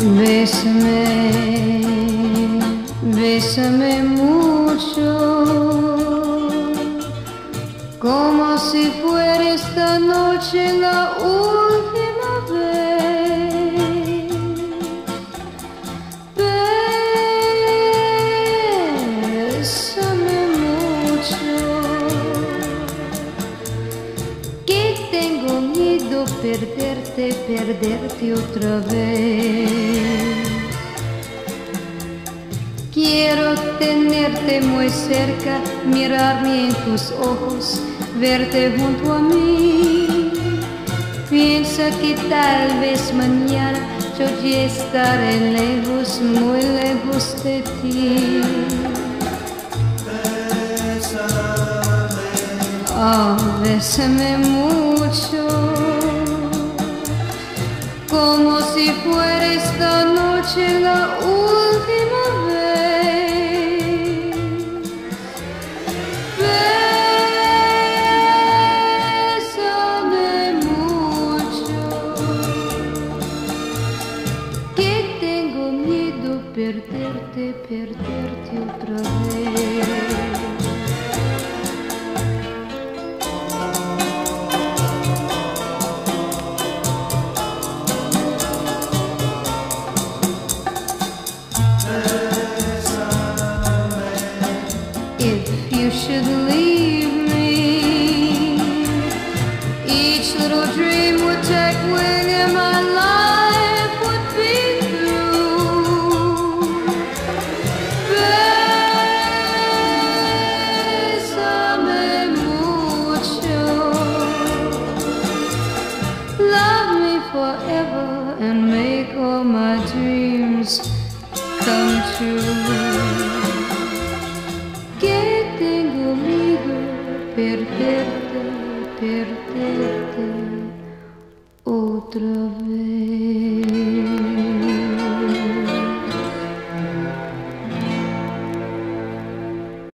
Bésame, bésame mucho, como si fuera esta noche la última vez. Bésame mucho, que tengo miedo perderte otra vez. Quiero tenerte muy cerca, mirarme en tus ojos, verte junto a mí. Piensa que tal vez mañana yo ya estaré lejos, muy lejos de ti. Oh, bésame mucho, como si fuera esta noche la última vez. Bésame mucho, que tengo miedo perderte otra vez. If you should leave me, each little dream would take wing and my life would be through. Bésame mucho, love me forever and make all my dreams come true. Que tengo miedo perderte otra vez.